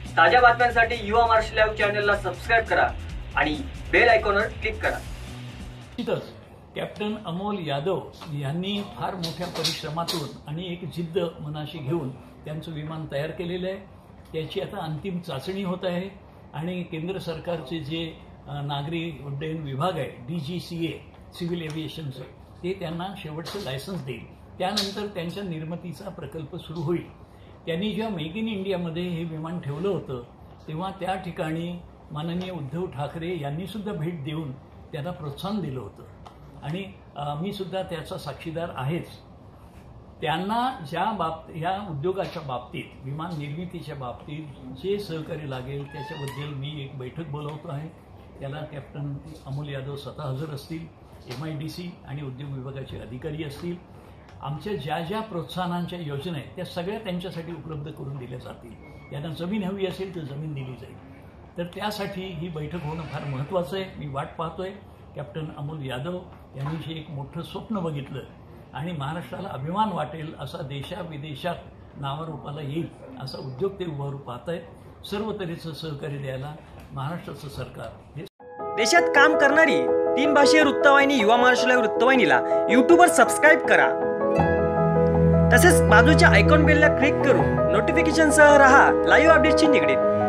ताज्या बातम्यांसाठी युवा महाराष्ट्र लाईव्ह चॅनलला सबस्क्राईब करा आणि बेल आयकॉनवर क्लिक करा। निश्चितच कॅप्टन अमोल यादव यांनी फार मोठ्या परिश्रमातून आणि एक जिद्द मनाशी घेऊन त्यांचं विमान तयार केलेलं आहे। त्याची आता अंतिम चाचणी होत आहे आणि केंद्र सरकारचे जे नागरी उड्डयन विभाग आहे DGCA सिव्हिल एव्हिएशनचं ते त्यांना शेवटचं लायसन्स देईल। त्यानंतर त्यांच्या निर्मितीचा प्रकल्प सुरू होईल। त्यांनी जेव्हा मेक इन इंडियामध्ये हे विमान ठेवलं होतं तेव्हा त्या ठिकाणी माननीय उद्धव ठाकरे यांनी सुद्धा भेट देऊन त्यांना प्रोत्साहन दिलं होतं आणि मी सुद्धा त्याचा साक्षीदार आहेच। त्यांना या उद्योगाच्या बाबतीत विमान निर्मितीच्या बाबतीत जे सहकार्य लागेल त्याच्याबद्दल मी एक बैठक बोलवतो आहे। त्याला कॅप्टन अमोल यादव स्वतः हजर असतील, MIDC आणि उद्योग विभागाचे अधिकारी असतील। आमच्या ज्या ज्या प्रोत्साहनांच्या योजना आहेत त्या सगळ्या त्यांच्यासाठी उपलब्ध करून दिल्या जातील। त्यांना जमीन हवी असेल तर जमीन दिली जाईल। तर त्यासाठी ही बैठक होणं फार महत्त्वाचं आहे। मी वाट पाहतोय। कॅप्टन अमोल यादव यांनी जे एक मोठं स्वप्न बघितलं आणि महाराष्ट्राला अभिमान वाटेल असा देशाविदेशात नावारूपाला येईल असा उद्योग ते उभारू पाहत आहेत। सर्व तऱ्हेचं सहकार्य द्यायला महाराष्ट्राचं सरकार हे देशात काम करणारी 3 भाषीय वृत्तवाहिनी युवा महाराष्ट्र लाईव्ह वृत्तवाहिनीला यूट्यूबवर सबस्क्राईब करा। तसेच बाजूच्या आयकॉन बेलला क्लिक करून नोटिफिकेशनसह रहा लाईव्ह अपडेटशी निगडीत।